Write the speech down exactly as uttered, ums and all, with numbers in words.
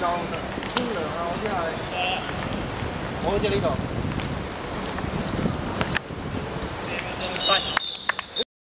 高的，轻了，然后下来，我这里头。